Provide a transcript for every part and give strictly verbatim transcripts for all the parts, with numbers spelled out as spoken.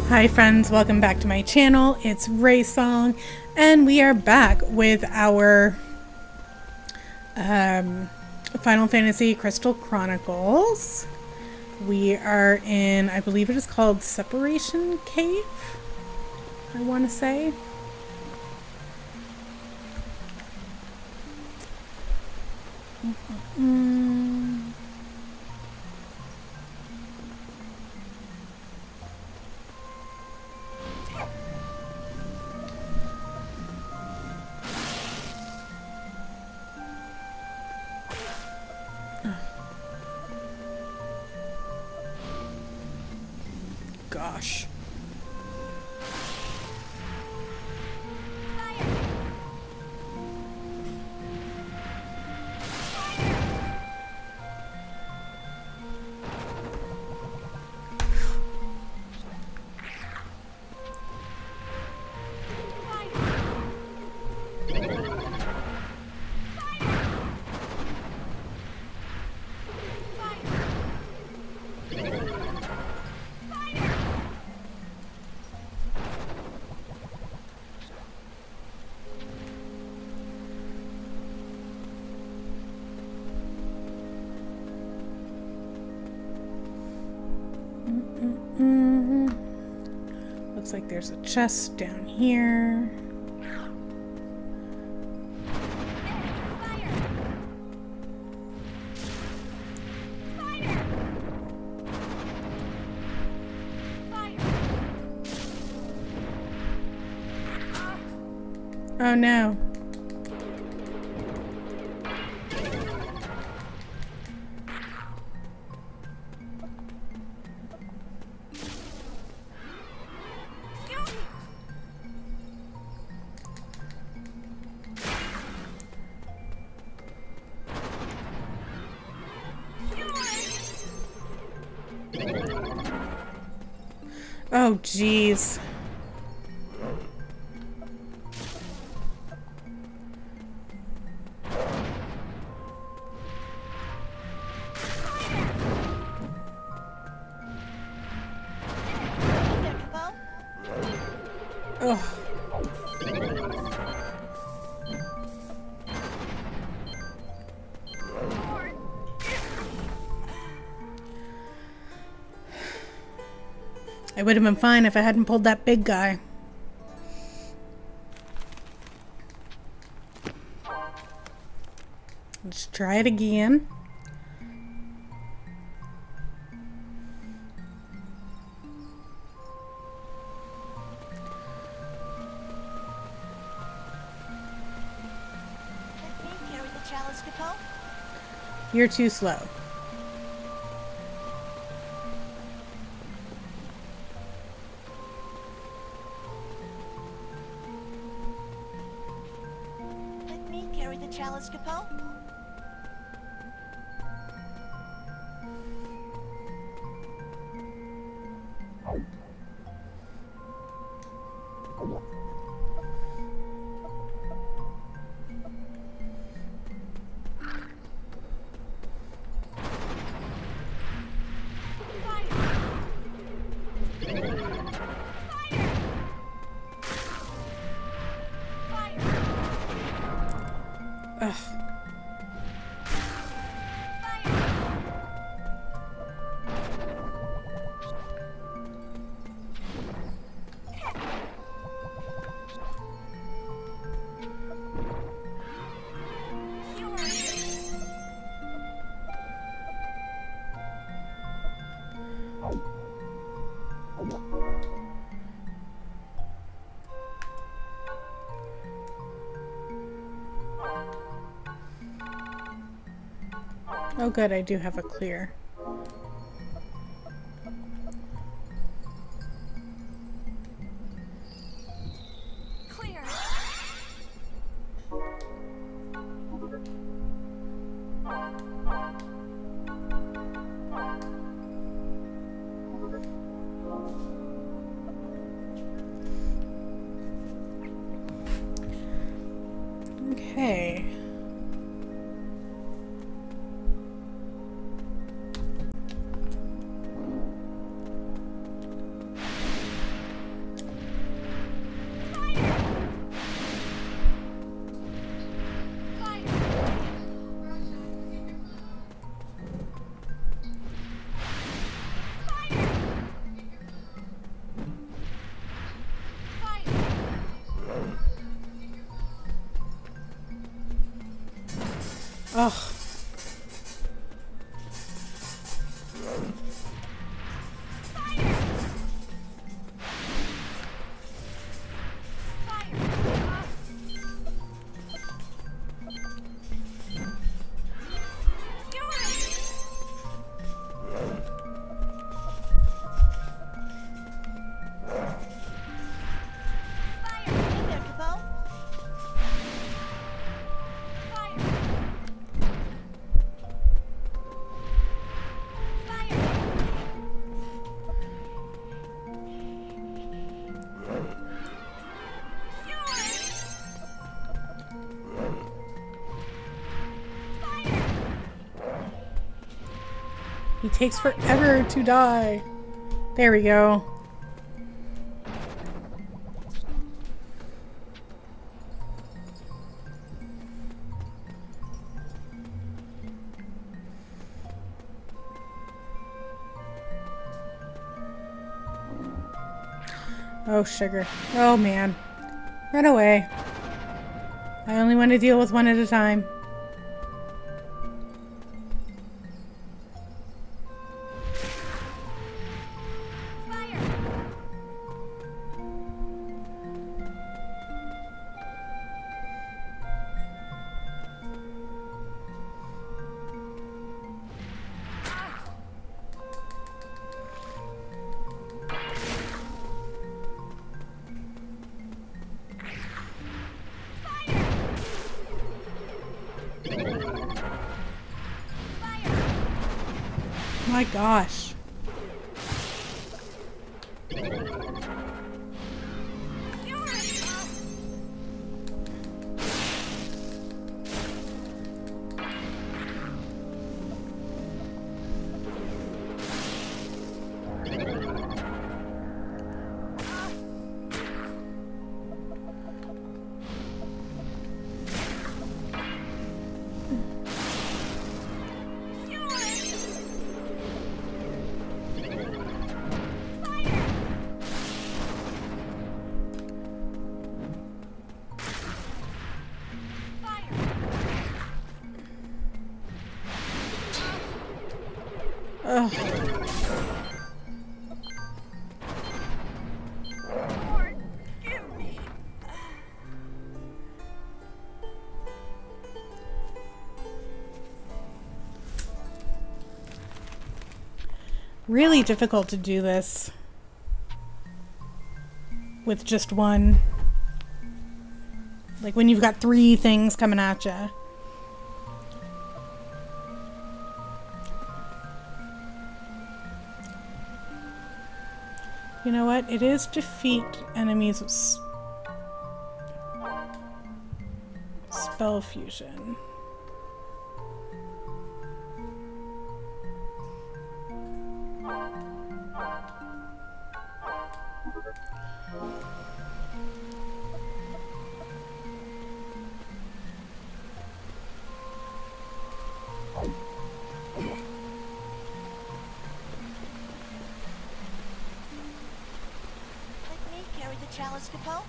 Hi friends, welcome back to my channel. It's Raysong, and we are back with our um, Final Fantasy Crystal Chronicles. We are in, I believe it is called Separation Cave, I want to say. Mm-mm. Gosh. Mm-mm. Looks like there's a chest down here. Oh no. Oh jeez. Oh. I would have been fine if I hadn't pulled that big guy. Let's try it again. You're too slow. Let me carry the chalice, Capel. Ugh. Oh good, I do have a clear. Clear. Okay. Ugh. He takes forever to die. There we go. Oh, sugar. Oh, man. Run away. I only want to deal with one at a time. My gosh. Ugh. Lord, give me. Really difficult to do this with just one. Like when you've got three things coming at you. You know what? It is defeat enemies with s spell fusion. Let me carry the chalice, Capo.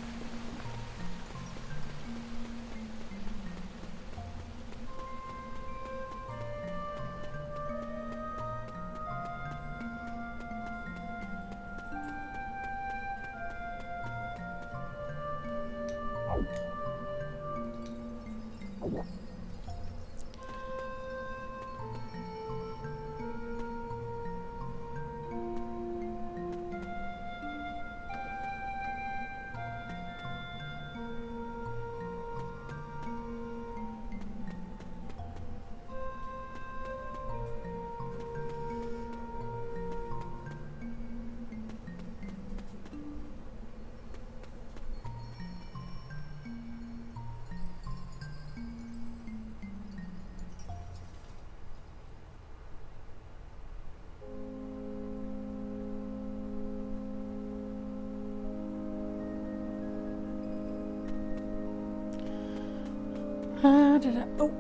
Uh, da -da. Oh.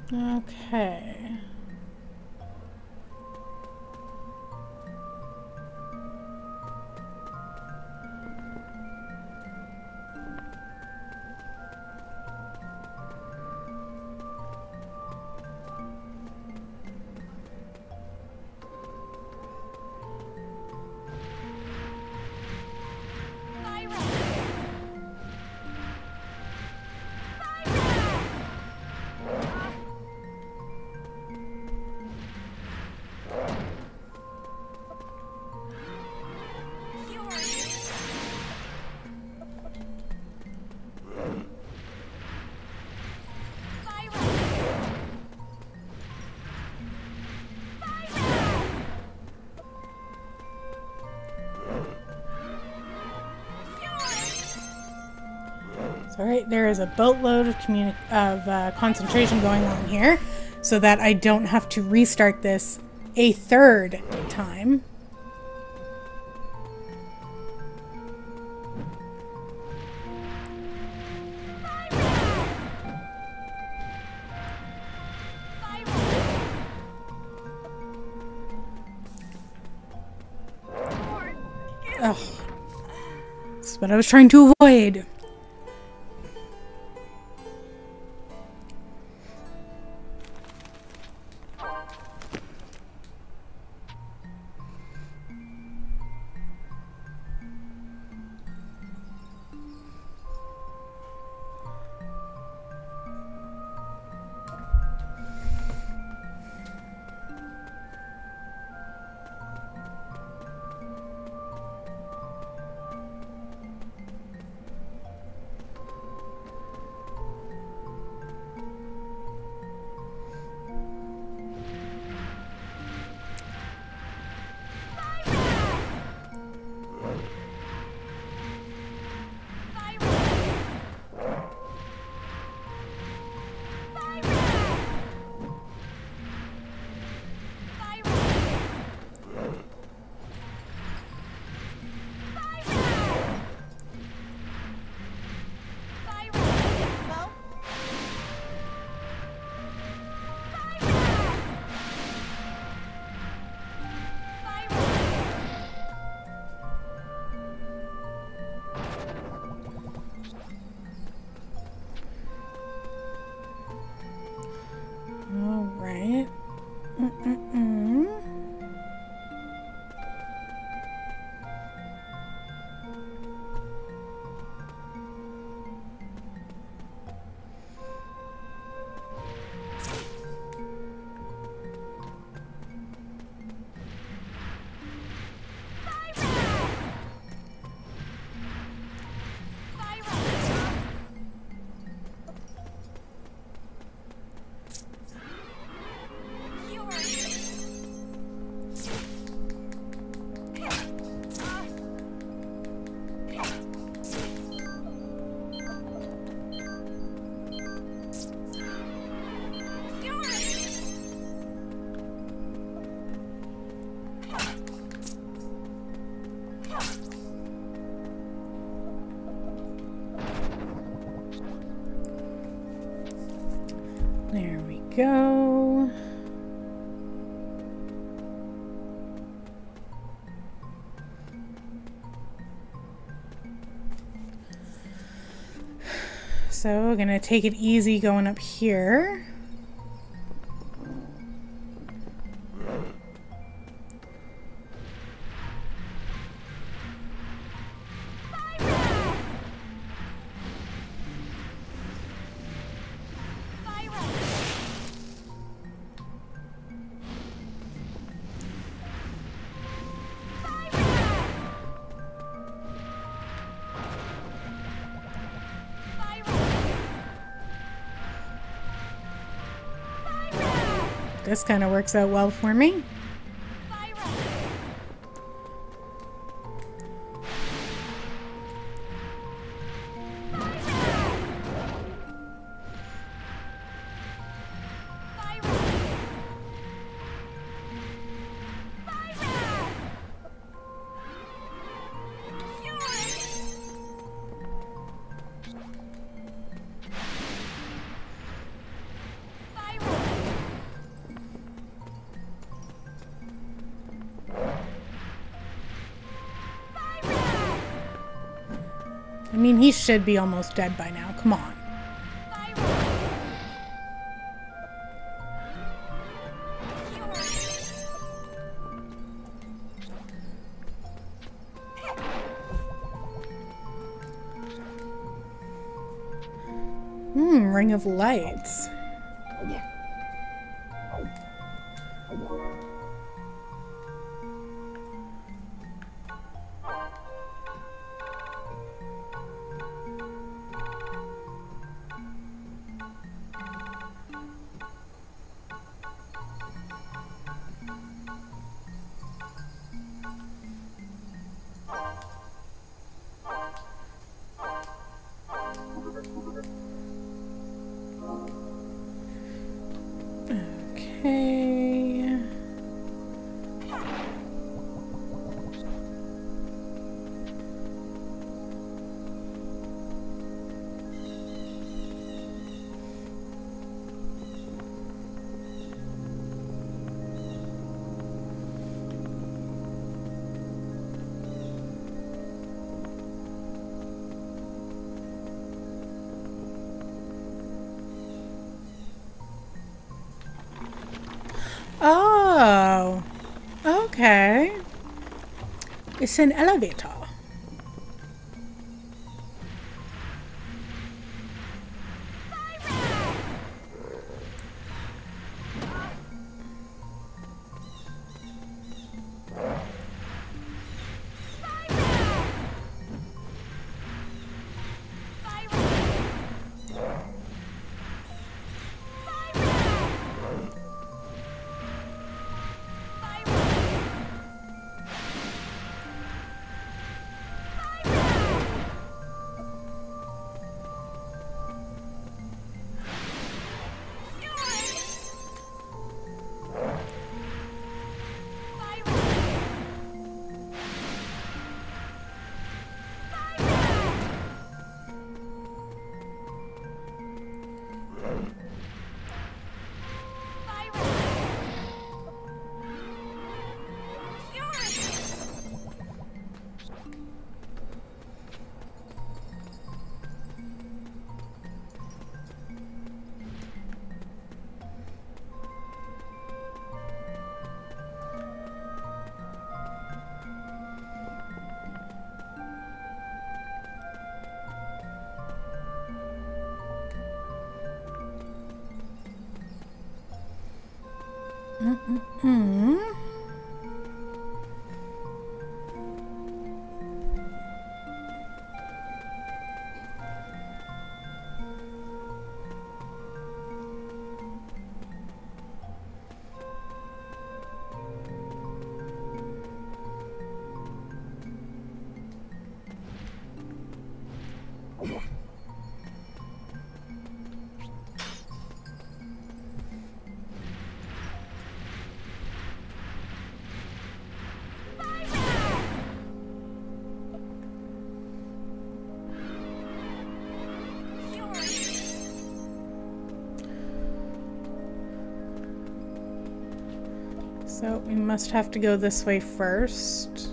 Okay. Alright, there is a boatload of, communi- of uh, concentration going on here, so that I don't have to restart this a third time. Ugh. That's what I was trying to avoid. Alright. Mm-mm-mm. There we go. So we're gonna take it easy going up here. This kind of works out well for me. I mean, he should be almost dead by now. Come on. Hmm, Ring of Lights. Okay. Oh, okay. It's an elevator. Mm-mm-mm. So we must have to go this way first.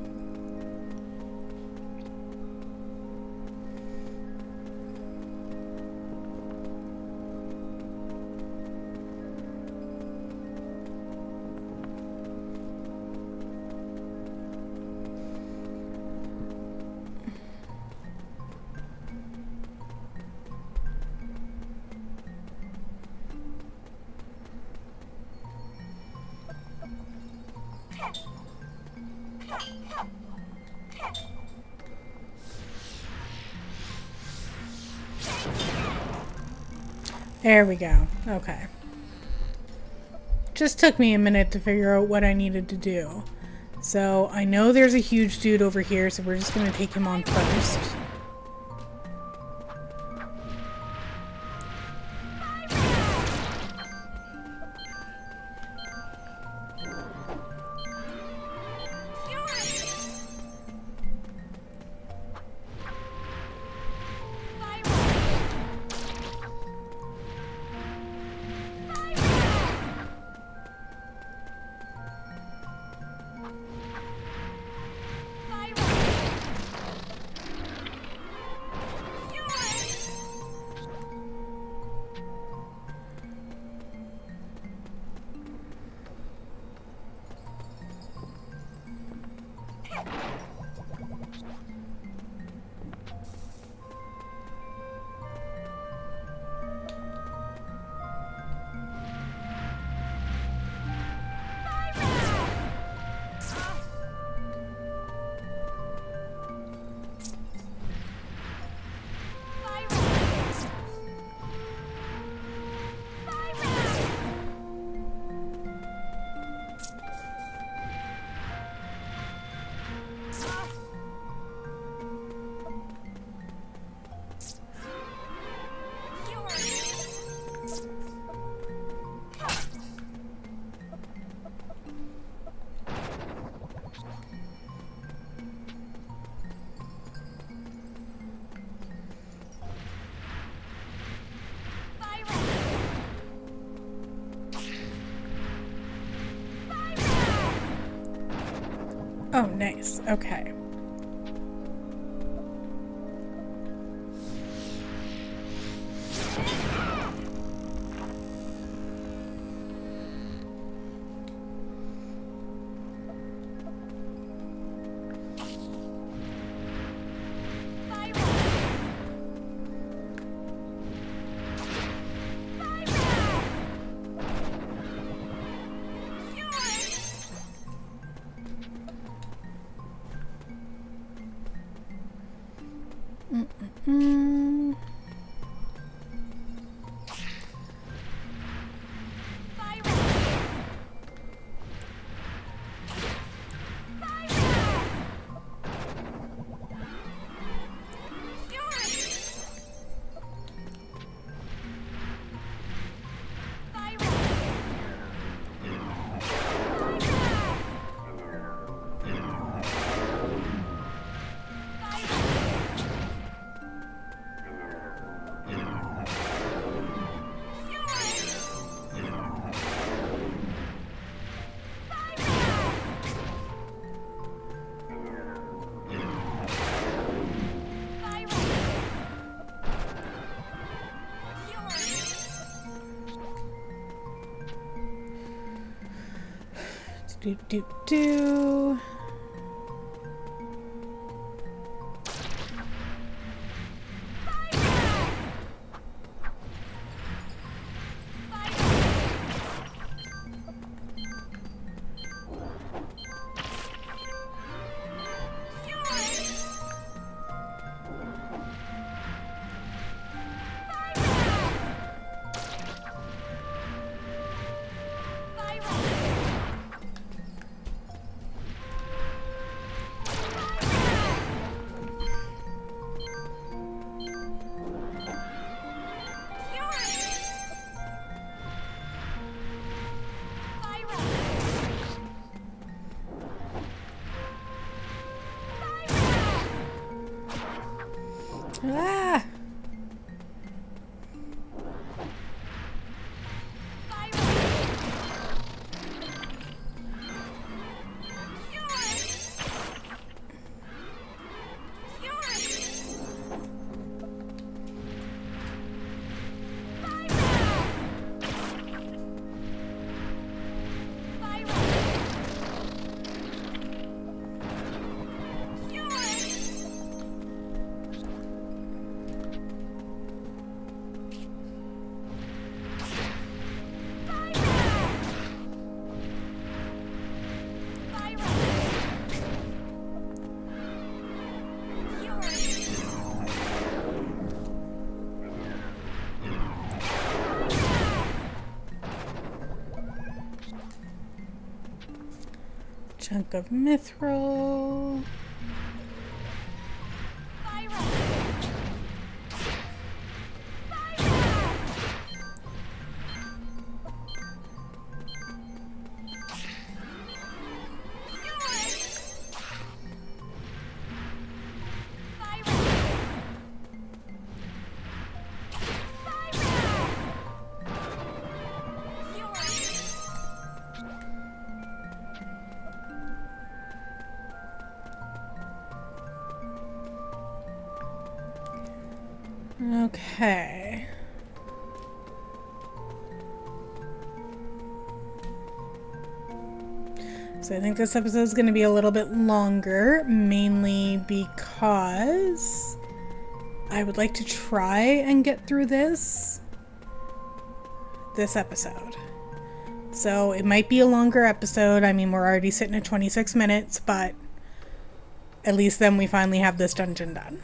There we go. Okay. Just took me a minute to figure out what I needed to do. So I know there's a huge dude over here, so we're just going to take him on first. Oh, nice. Okay. Mm-mm-mm. Do do do. Ah! Chunk of mithril. Okay. So I think this episode is going to be a little bit longer, mainly because I would like to try and get through this this episode. So it might be a longer episode. I mean, we're already sitting at twenty-six minutes, but at least then we finally have this dungeon done.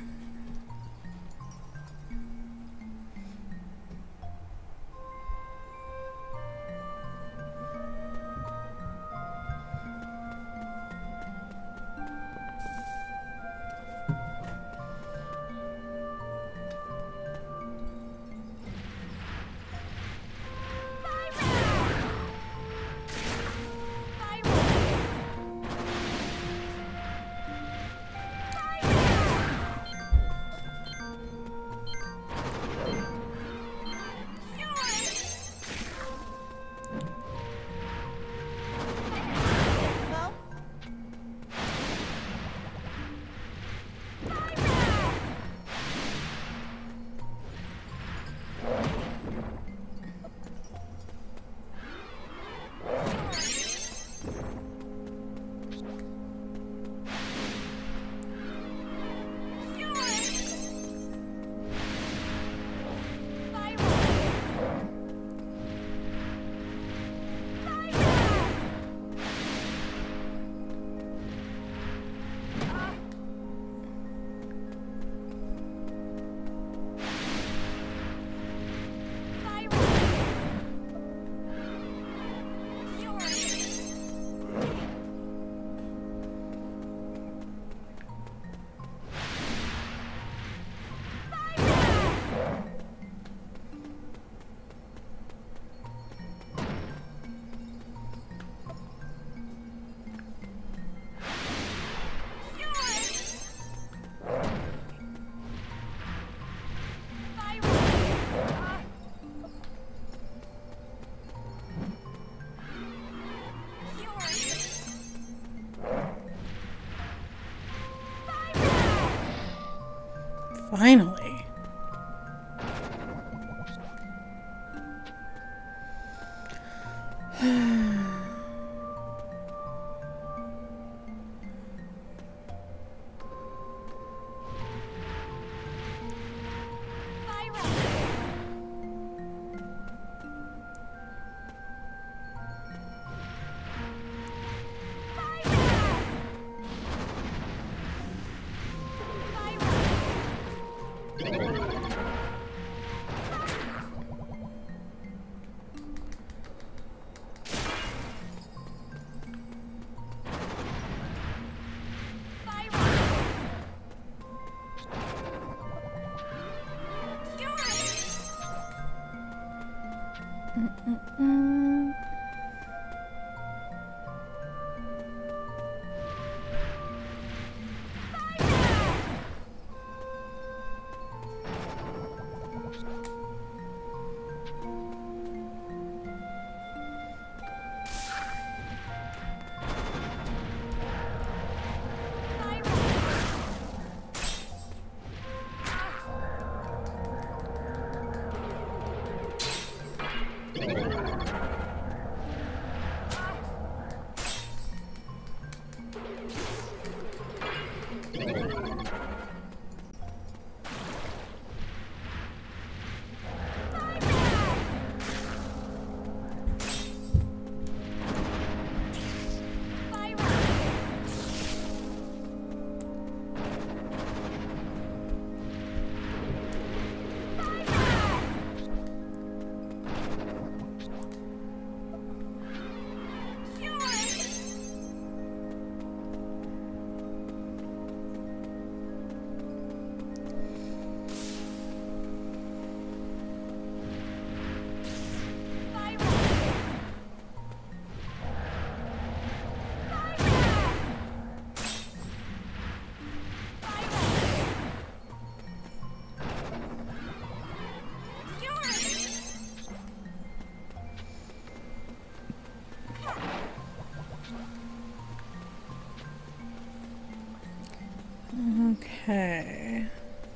Finally. Mm-mm-mm. Okay.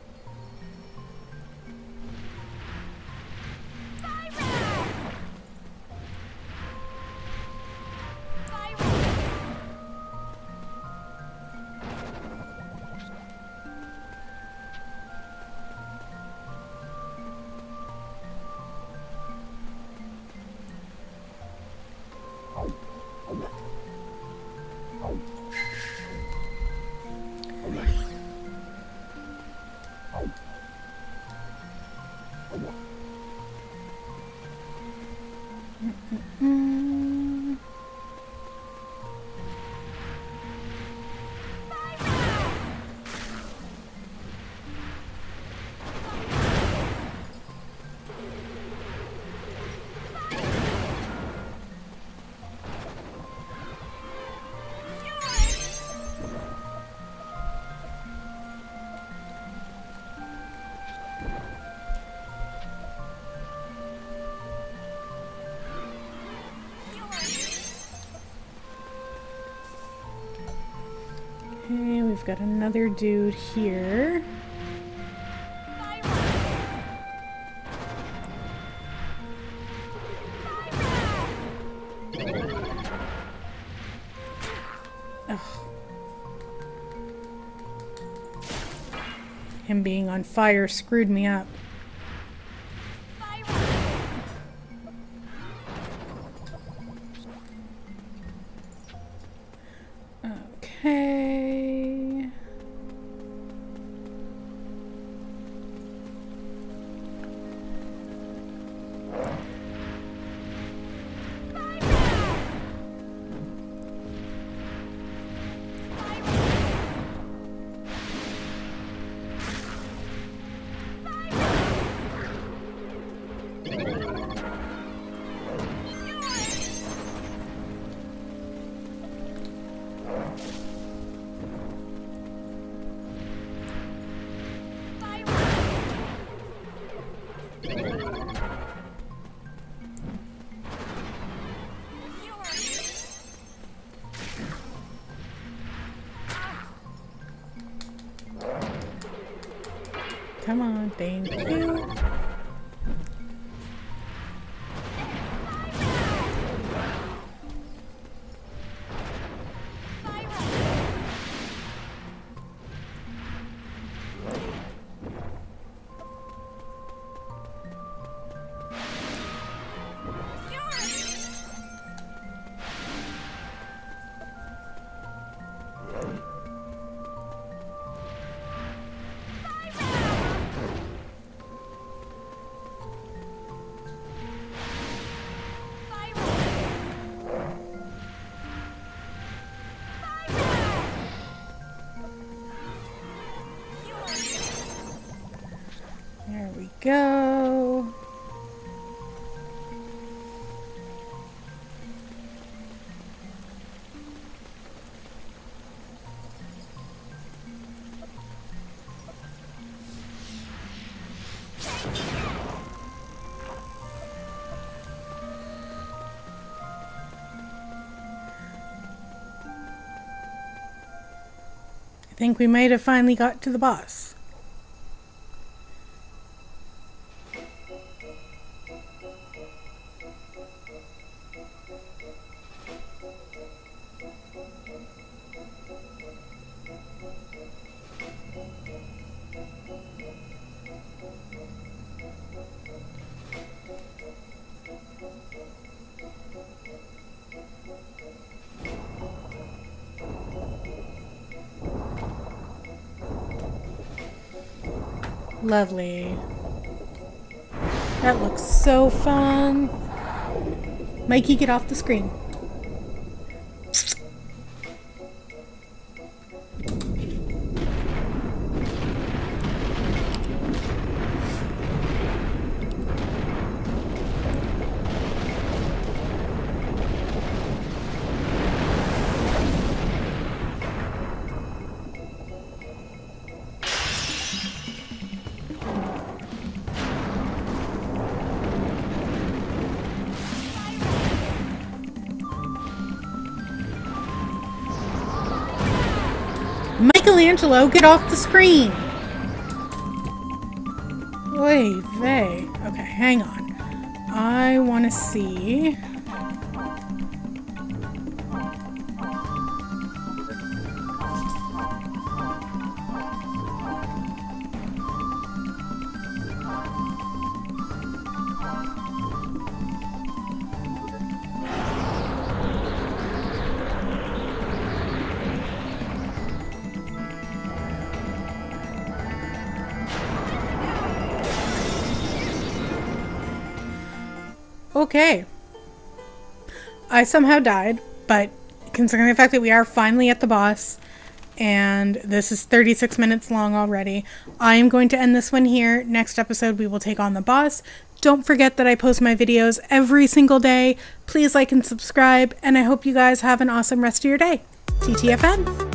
Mm. Okay, we've got another dude here. Ugh. Him being on fire screwed me up. Okay. come on, thank you. There we go. I think we might have finally got to the boss. Lovely. That looks so fun. Mikey, get off the screen. Michelangelo, get off the screen! Oy vey. Okay, hang on. I want to see... Okay. I somehow died, but considering the fact that we are finally at the boss, and this is thirty-six minutes long already, I am going to end this one here. Next episode, we will take on the boss. Don't forget that I post my videos every single day. Please like and subscribe, and I hope you guys have an awesome rest of your day. T T F N!